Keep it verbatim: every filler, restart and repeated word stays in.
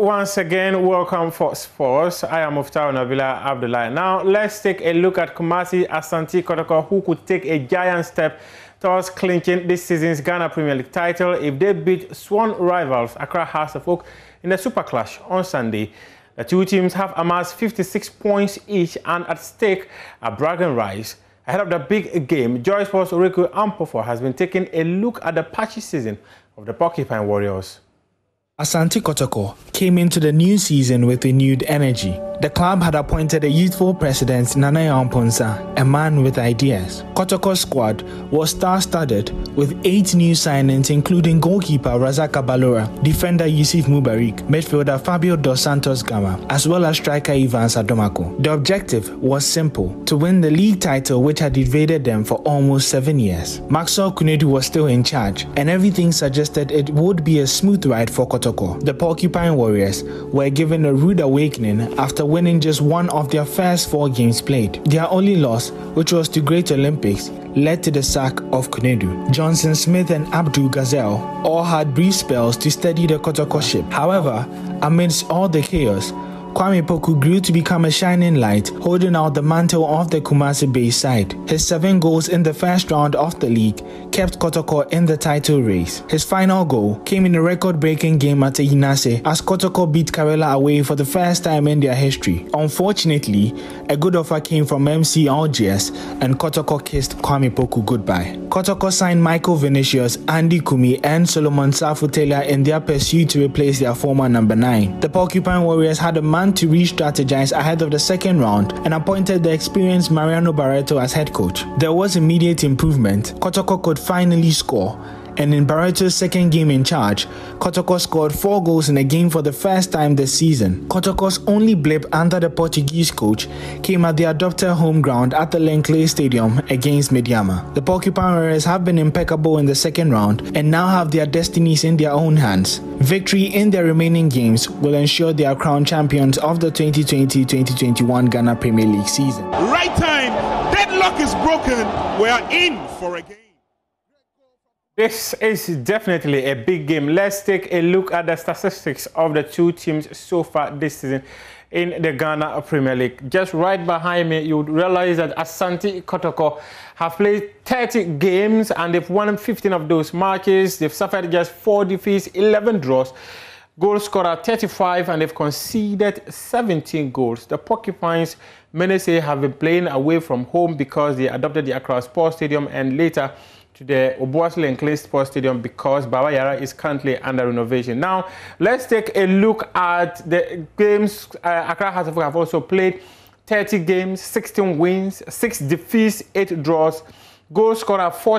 once again, welcome for Sports. I am Muftau Nabila Abdullah. Now, let's take a look at Kumasi Asante Kotoko, who could take a giant step towards clinching this season's Ghana Premier League title if they beat sworn rivals Accra Hearts of Oak in the Super Clash on Sunday. The two teams have amassed fifty-six points each, and at stake are bragging rights. Ahead of the big game, Joy Sports' Oriku Ampofo has been taking a look at the patchy season of the Porcupine Warriors. Asante Kotoko came into the new season with renewed energy. The club had appointed a youthful president, Nana Yamponsa, a man with ideas. Kotoko's squad was star-studded with eight new signings, including goalkeeper Razaka Balora, defender Yusuf Mubarak, midfielder Fabio Dos Santos Gama, as well as striker Ivan Sadomako. The objective was simple: to win the league title which had evaded them for almost seven years. Maxwell Kunedu was still in charge, and everything suggested it would be a smooth ride for Kotoko. The Porcupine Warriors were given a rude awakening after winning just one of their first four games played. Their only loss, which was to Great Olympics, led to the sack of Kunedu. Johnson Smith and Abdul Gazelle all had brief spells to steady the Kotoko ship. However, amidst all the chaos, Kwame Poku grew to become a shining light, holding out the mantle of the Kumasi-based side. His seven goals in the first round of the league kept Kotoko in the title race. His final goal came in a record-breaking game at Inase as Kotoko beat Karela away for the first time in their history. Unfortunately, a good offer came from M C Algiers and Kotoko kissed Kwame Poku goodbye. Kotoko signed Michael Vinicius, Andy Kumi and Solomon Safu Taylor in their pursuit to replace their former number nine. The Porcupine Warriors had a man to re-strategize ahead of the second round and appointed the experienced Mariano Barreto as head coach. There was immediate improvement. Kotoko could finally score, and in Barreto's second game in charge, Kotoko scored four goals in a game for the first time this season. Kotoko's only blip under the Portuguese coach came at the adopted home ground at the Lenkley Stadium against Mediama. The Porcupine Warriors have been impeccable in the second round and now have their destinies in their own hands. Victory in their remaining games will ensure they are crowned champions of the twenty twenty twenty twenty-one Ghana Premier League season. Right time, deadlock is broken, we are in for a game. This is definitely a big game. Let's take a look at the statistics of the two teams so far this season in the Ghana Premier League. Just right behind me, you would realize that Asante Kotoko have played thirty games and they've won fifteen of those matches. They've suffered just four defeats, eleven draws. Goal scorer thirty-five, and they've conceded seventeen goals. The Porcupines, many say, have been playing away from home because they adopted the Accra Sports Stadium and later to the Obuasi Lenkley Sports Stadium because Baba Yara is currently under renovation. Now, let's take a look at the games. Uh, Accra Hearts of Oak have also played thirty games, sixteen wins, six defeats, eight draws. Goal scorer